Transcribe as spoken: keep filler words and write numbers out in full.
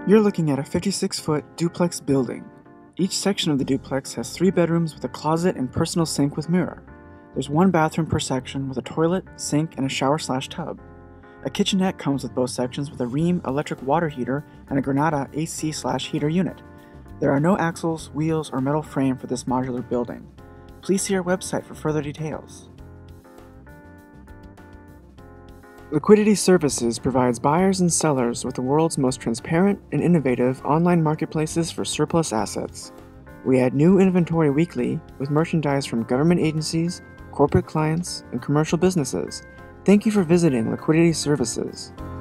You're looking at a fifty-six foot duplex building. Each section of the duplex has three bedrooms with a closet and personal sink with mirror. There's one bathroom per section with a toilet, sink, and a shower slash tub. A kitchenette comes with both sections with a Rheem electric water heater and a Granada A C slash heater unit. There are no axles, wheels, or metal frame for this modular building. Please see our website for further details. Liquidity Services provides buyers and sellers with the world's most transparent and innovative online marketplaces for surplus assets. We add new inventory weekly with merchandise from government agencies, corporate clients, and commercial businesses. Thank you for visiting Liquidity Services.